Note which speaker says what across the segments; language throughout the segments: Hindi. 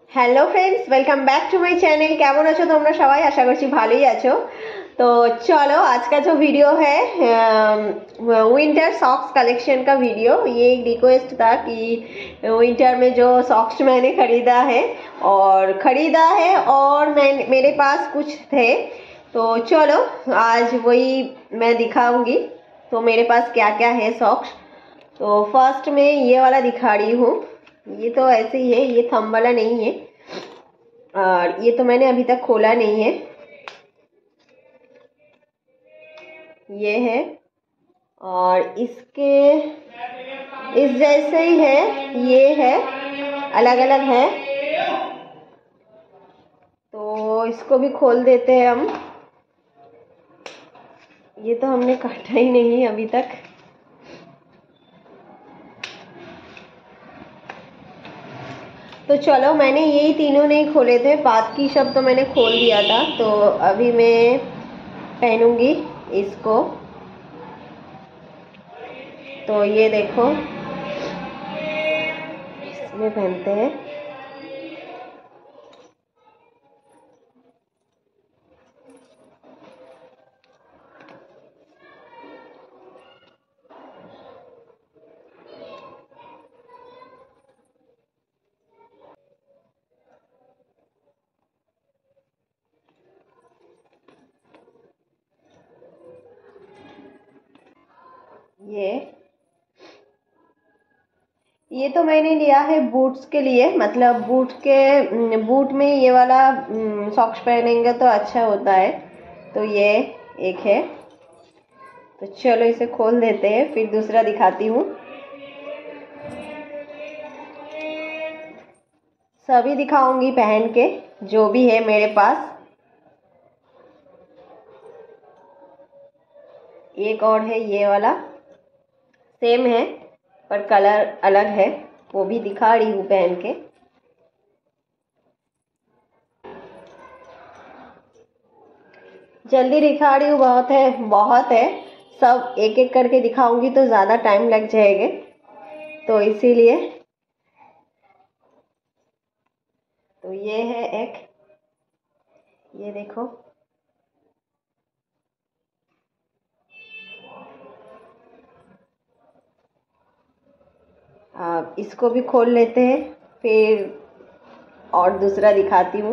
Speaker 1: Hello friends, welcome back to my channel. কেমন আছো তোমরা সবাই? আশা করছি ভালোই আছো। तो चलो, आज का जो वीडियो है विंटर सॉक्स कलेक्शन का वीडियो। ये एक रिक्वेस्ट था कि विंटर में जो सॉक्स मैंने खरीदा है और मेरे पास कुछ थे, तो चलो आज वही मैं दिखाऊंगी। तो मेरे पास क्या क्या है सॉक्स। तो फर्स्ट में ये वाला दिखा रही हूँ। ये तो ऐसे ही है, ये थंब वाला नहीं है और ये तो मैंने अभी तक खोला नहीं है। ये है और इसके इस जैसे ही है, ये है, अलग अलग है। तो इसको भी खोल देते हैं हम। ये तो हमने काटा ही नहीं अभी तक। तो चलो, मैंने यही तीनों नहीं खोले थे, बाकी सब तो मैंने खोल दिया था। तो अभी मैं पहनूंगी इसको। तो ये देखो, इसमें पहनते हैं। ये तो मैंने लिया है बूट्स के लिए, मतलब बूट में ये वाला सॉक्स पहनेंगे तो अच्छा होता है। तो ये एक है। तो चलो इसे खोल देते हैं, फिर दूसरा दिखाती हूँ। सभी दिखाऊंगी पहन के, जो भी है मेरे पास। एक और है ये वाला, सेम है पर कलर अलग है, वो भी दिखा रही हूँ पहन के। जल्दी दिखा रही हूँ, बहुत है। सब एक एक करके दिखाऊंगी तो ज़्यादा टाइम लग जाएगा, तो इसीलिए। तो ये है एक, ये देखो। अब इसको भी खोल लेते हैं, फिर और दूसरा दिखाती हूँ।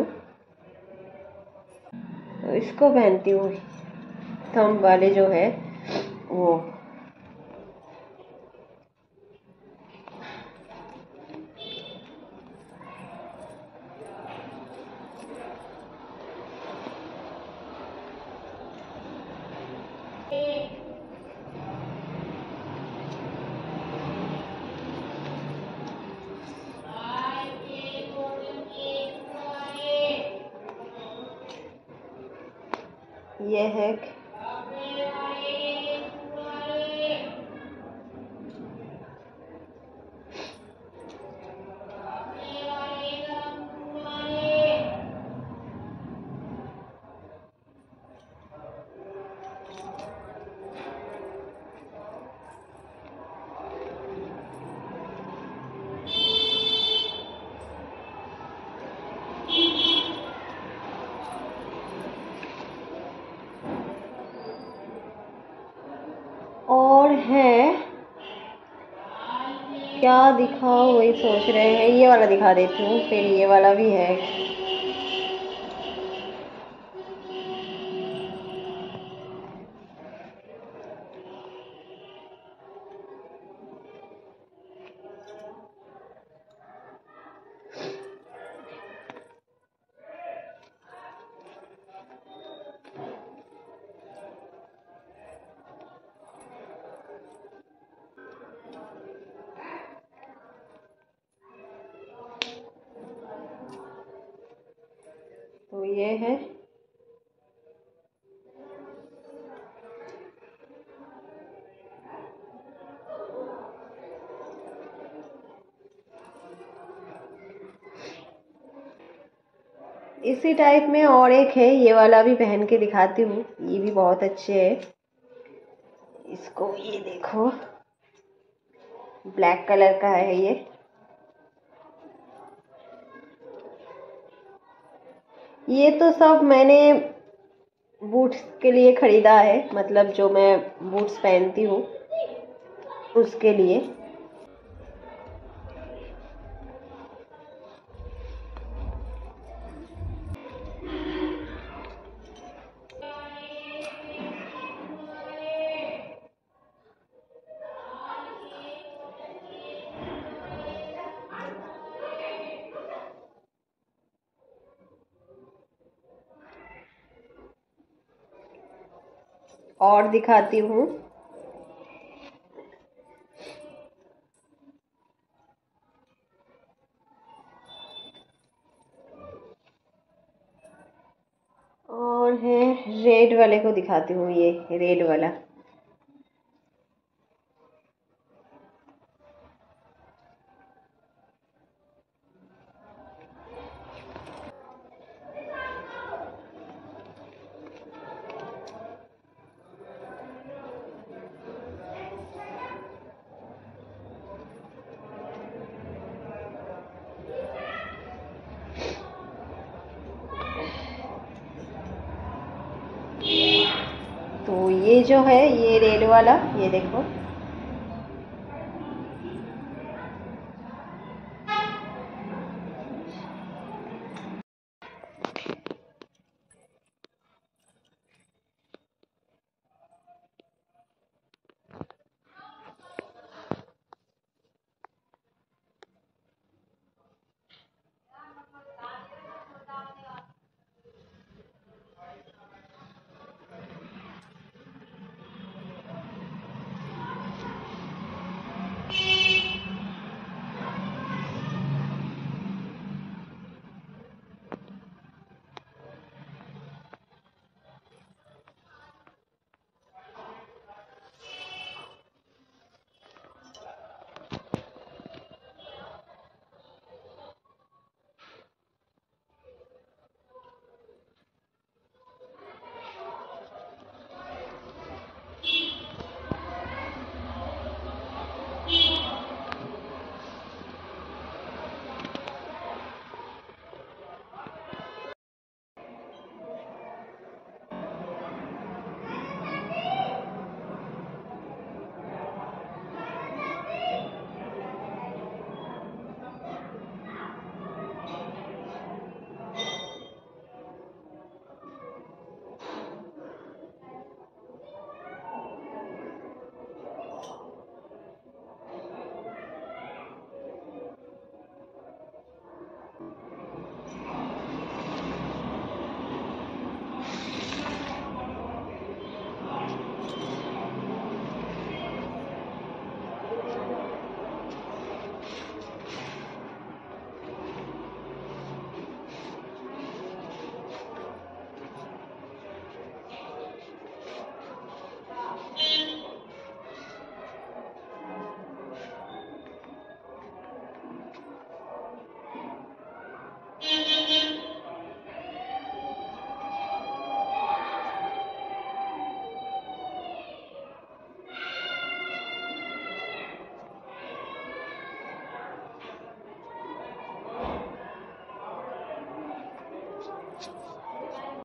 Speaker 1: तो इसको पहनती हूँ, थंब वाले जो है वो। ये है, और है क्या दिखाओ वही सोच रहे हैं। ये वाला दिखा देती हूँ, फिर ये वाला भी है। तो ये है, इसी टाइप में और एक है, ये वाला भी पहन के दिखाती हूँ। ये भी बहुत अच्छे है। इसको ये देखो, ब्लैक कलर का है ये। ये तो सब मैंने बूट्स के लिए खरीदा है, मतलब जो मैं बूट्स पहनती हूँ उसके लिए। और दिखाती हूँ। और है रेड वाले को दिखाती हूँ, ये रेड वाला। तो ये जो है ये रेड वाला, ये देखो